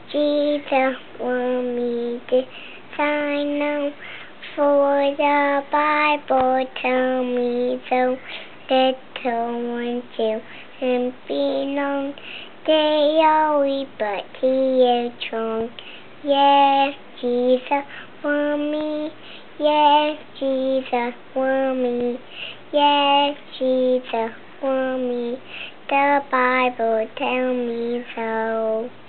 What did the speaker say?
Jesus want me to sign on, for the Bible tell me so. Little ones children belong. They are weak, but he is strong. Yes, Jesus want me. Yes, Jesus want me. Yes, Jesus want me. The Bible tell me so.